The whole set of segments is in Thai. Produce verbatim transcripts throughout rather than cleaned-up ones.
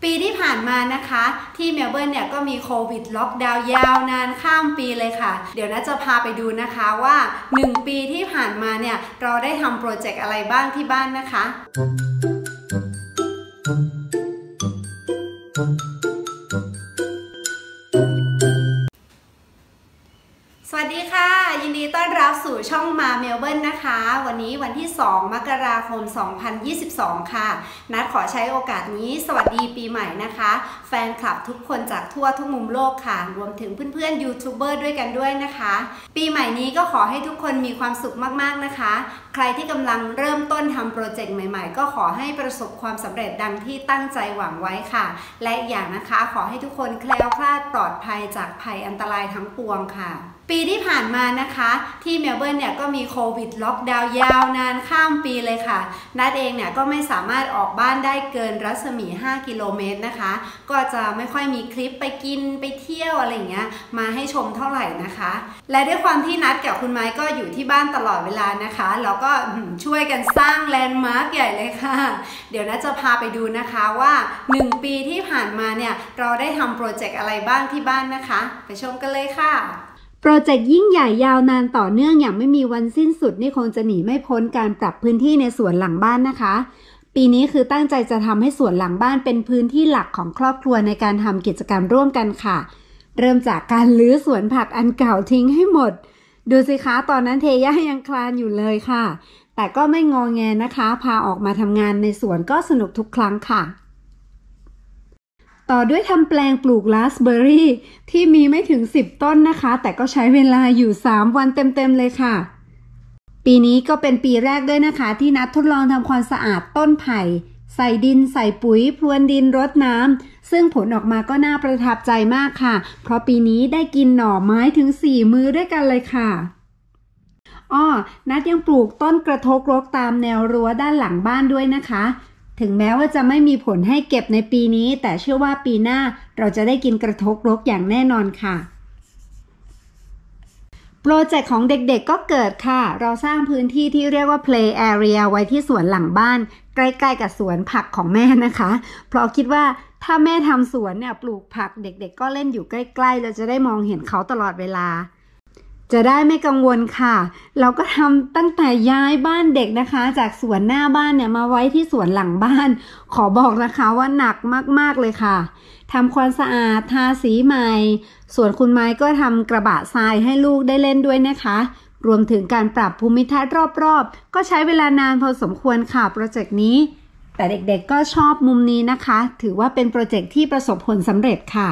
ปีที่ผ่านมานะคะที่เมลเบิร์นเนี่ยก็มีโควิดล็อกดาวน์ยาวนานข้ามปีเลยค่ะเดี๋ยวน่าจะพาไปดูนะคะว่าหนึ่งปีที่ผ่านมาเนี่ยเราได้ทำโปรเจกต์อะไรบ้างที่บ้านนะคะสวัสดีค่ะยินดีต้อนรับสู่ช่องมาเมลเบิร์นนะคะวันนี้วันที่สองมกราคมสองพันยี่สิบสองค่ะนัดขอใช้โอกาสนี้สวัสดีปีใหม่นะคะแฟนคลับทุกคนจากทั่วทุกมุมโลกค่ะรวมถึงเพื่อนๆยูทูบเบอร์ด้วยกันด้วยนะคะปีใหม่นี้ก็ขอให้ทุกคนมีความสุขมากๆนะคะใครที่กำลังเริ่มต้นทำโปรเจกต์ใหม่ๆก็ขอให้ประสบความสำเร็จดังที่ตั้งใจหวังไว้ค่ะและอย่างนะคะขอให้ทุกคนแคล้วคลาดปลอดภัยจากภัยอันตรายทั้งปวงค่ะปีที่ผ่านมานะคะที่เมลเบิร์นเนี่ยก็มีโควิดล็อกดาวน์ยาวนานข้ามปีเลยค่ะนัดเองเนี่ยก็ไม่สามารถออกบ้านได้เกินรัศมีห้ากิโลเมตรนะคะก็จะไม่ค่อยมีคลิปไปกินไปเที่ยวอะไรอย่างเงี้ยมาให้ชมเท่าไหร่นะคะและด้วยความที่นัดกับคุณไม้ก็อยู่ที่บ้านตลอดเวลานะคะแล้วก็ช่วยกันสร้างแลนด์มาร์คใหญ่เลยค่ะเดี๋ยวนัดจะพาไปดูนะคะว่าหนึ่งปีที่ผ่านมาเนี่ยเราได้ทำโปรเจกต์อะไรบ้างที่บ้านนะคะไปชมกันเลยค่ะโปรเจกต์ยิ่งใหญ่ยาวนานต่อเนื่องอย่างไม่มีวันสิ้นสุดนี่คงจะหนีไม่พ้นการปรับพื้นที่ในสวนหลังบ้านนะคะปีนี้คือตั้งใจจะทำให้สวนหลังบ้านเป็นพื้นที่หลักของครอบครัวในการทำกิจกรรมร่วมกันค่ะเริ่มจากการรื้อสวนผักอันเก่าทิ้งให้หมดดูสิคะตอนนั้นเทย่ายังคลานอยู่เลยค่ะแต่ก็ไม่งอแงนะคะพาออกมาทำงานในสวนก็สนุกทุกครั้งค่ะต่อด้วยทำแปลงปลูกราสเบอร์รี่ที่มีไม่ถึงสิบต้นนะคะแต่ก็ใช้เวลาอยู่สามวันเต็มๆเลยค่ะปีนี้ก็เป็นปีแรกด้วยนะคะที่นัดทดลองทำความสะอาดต้นไผ่ใส่ดินใส่ปุ๋ยพรวนดินรดน้ำซึ่งผลออกมาก็น่าประทับใจมากค่ะเพราะปีนี้ได้กินหน่อไม้ถึงสี่มื้อด้วยกันเลยค่ะอ้อนัดยังปลูกต้นกระทกรกตามแนวรั้วด้านหลังบ้านด้วยนะคะถึงแม้ว่าจะไม่มีผลให้เก็บในปีนี้แต่เชื่อว่าปีหน้าเราจะได้กินกระทกรกอย่างแน่นอนค่ะโปรเจกต์ของเด็กๆก็เกิดค่ะเราสร้างพื้นที่ที่เรียกว่า play area ไว้ที่สวนหลังบ้านใกล้ๆกับสวนผักของแม่นะคะเพราะคิดว่าถ้าแม่ทำสวนเนี่ยปลูกผักเด็กๆก็เล่นอยู่ใกล้ๆเราจะได้มองเห็นเขาตลอดเวลาจะได้ไม่กังวลค่ะเราก็ทำตั้งแต่ย้ายบ้านเด็กนะคะจากสวนหน้าบ้านเนี่ยมาไว้ที่สวนหลังบ้านขอบอกนะคะว่าหนักมากๆเลยค่ะทำความสะอาดทาสีใหม่ส่วนคุณไม้ก็ทำกระบะทรายให้ลูกได้เล่นด้วยนะคะรวมถึงการปรับภูมิทัศน์รอบๆก็ใช้เวลานานพอสมควรค่ะโปรเจกต์นี้แต่เด็กๆก็ชอบมุมนี้นะคะถือว่าเป็นโปรเจกต์ที่ประสบผลสำเร็จค่ะ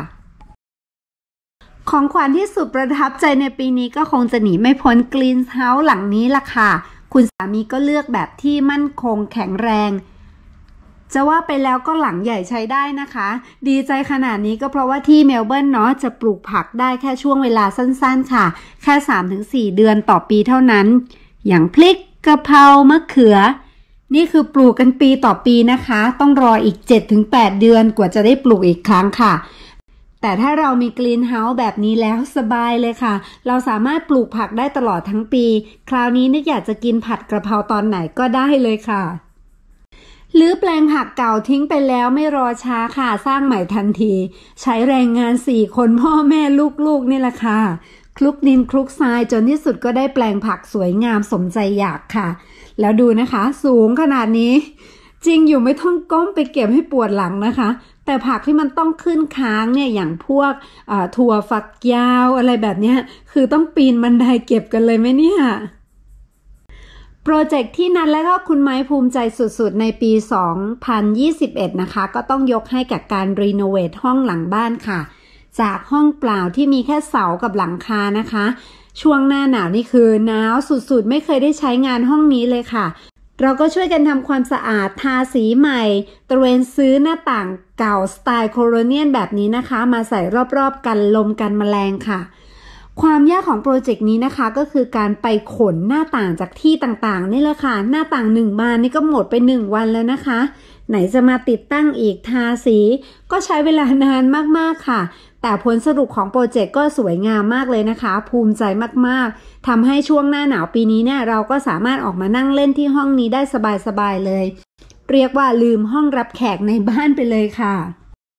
ของขวัญที่สุดประทับใจในปีนี้ก็คงจะหนีไม่พ้นกรีนเฮาส์หลังนี้ล่ะค่ะคุณสามีก็เลือกแบบที่มั่นคงแข็งแรงจะว่าไปแล้วก็หลังใหญ่ใช้ได้นะคะดีใจขนาดนี้ก็เพราะว่าที่เมลเบิร์นเนาะจะปลูกผักได้แค่ช่วงเวลาสั้นๆค่ะแค่ สามถึงสี่ เดือนต่อปีเท่านั้นอย่างพริกกะเพรามะเขือนี่คือปลูกกันปีต่อปีนะคะต้องรออีก เจ็ดถึงแปด เดือนกว่าจะได้ปลูกอีกครั้งค่ะแต่ถ้าเรามีกรีนเฮาส์แบบนี้แล้วสบายเลยค่ะเราสามารถปลูกผักได้ตลอดทั้งปีคราวนี้นึกอยากจะกินผัดกระเพราตอนไหนก็ได้เลยค่ะหรือแปลงผักเก่าทิ้งไปแล้วไม่รอช้าค่ะสร้างใหม่ทันทีใช้แรงงานสี่คนพ่อแม่ลูกๆนี่แหละค่ะคลุกดินคลุกทรายจนที่สุดก็ได้แปลงผักสวยงามสมใจอยากค่ะแล้วดูนะคะสูงขนาดนี้จริงอยู่ไม่ต้องก้มไปเก็บให้ปวดหลังนะคะแต่ผักที่มันต้องขึ้นค้างเนี่ยอย่างพวกถั่วฝักยาวอะไรแบบนี้คือต้องปีนบันไดเก็บกันเลยไหมเนี่ยโปรเจกต์ที่นัดและก็คุณไม้ภูมิใจสุดๆในปีสองพันยี่สิบเอ็ดนะคะก็ต้องยกให้กับการรีโนเวทห้องหลังบ้านค่ะจากห้องเปล่าที่มีแค่เสากับหลังคานะคะช่วงหน้าหนาวนี่คือหนาวสุดๆไม่เคยได้ใช้งานห้องนี้เลยค่ะเราก็ช่วยกันทำความสะอาดทาสีใหม่ตระเวนซื้อหน้าต่างเก่าสไตล์โคโลเนียลแบบนี้นะคะมาใส่รอบๆกันลมกันแมลงค่ะความยากของโปรเจกต์นี้นะคะก็คือการไปขนหน้าต่างจากที่ต่างๆนี่แหละค่ะหน้าต่างหนึ่งบานนี่ก็หมดไปหนึ่งวันแล้วนะคะไหนจะมาติดตั้งอีกทาสีก็ใช้เวลานานมากๆค่ะแต่ผลสรุปของโปรเจกต์ก็สวยงามมากเลยนะคะภูมิใจมากๆทำให้ช่วงหน้าหนาวปีนี้เนี่ยเราก็สามารถออกมานั่งเล่นที่ห้องนี้ได้สบายๆเลยเรียกว่าลืมห้องรับแขกในบ้านไปเลยค่ะ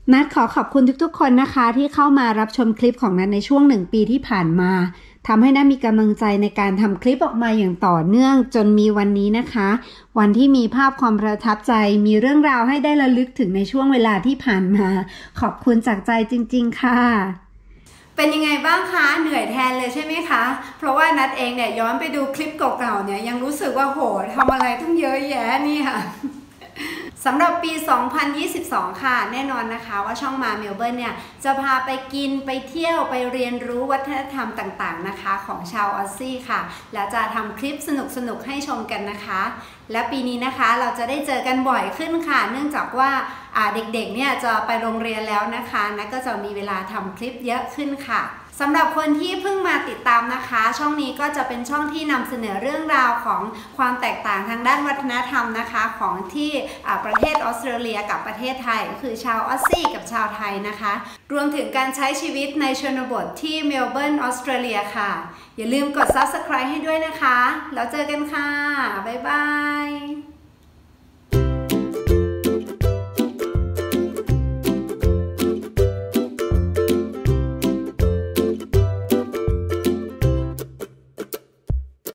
นัทขอขอบคุณทุกๆคนนะคะที่เข้ามารับชมคลิปของนัทในช่วงหนึ่งปีที่ผ่านมาทำให้นัทมีกำลังใจในการทำคลิปออกมาอย่างต่อเนื่องจนมีวันนี้นะคะวันที่มีภาพความประทับใจมีเรื่องราวให้ได้ระลึกถึงในช่วงเวลาที่ผ่านมาขอบคุณจากใจจริงๆค่ะเป็นยังไงบ้างคะเหนื่อยแทนเลยใช่ไหมคะเพราะว่านัทเองเนี่ยย้อนไปดูคลิปเก่าๆเนี่ยยังรู้สึกว่าโหทำอะไรต้องเยอะแยะนี่ค่ะสำหรับปี สองพันยี่สิบสอง ค่ะแน่นอนนะคะว่าช่องมาเมลเบิร์นเนี่ยจะพาไปกินไปเที่ยวไปเรียนรู้วัฒนธรรมต่างๆนะคะของชาวออสซี่ค่ะและจะทำคลิปสนุกๆให้ชมกันนะคะและปีนี้นะคะเราจะได้เจอกันบ่อยขึ้นค่ะเนื่องจากว่าเด็กๆเนี่ยจะไปโรงเรียนแล้วนะคะนัทก็จะมีเวลาทำคลิปเยอะขึ้นค่ะสำหรับคนที่เพิ่งมาติดตามนะคะช่องนี้ก็จะเป็นช่องที่นำเสนอเรื่องราวของความแตกต่างทางด้านวัฒนธรรมนะคะของที่ประเทศออสเตรเลียกับประเทศไทยคือชาวออสซี่กับชาวไทยนะคะรวมถึงการใช้ชีวิตในชนบทที่เมลเบิร์นออสเตรเลียค่ะอย่าลืมกด ซับสไครบ์ ให้ด้วยนะคะแล้วเจอกันค่ะบ๊ายบาย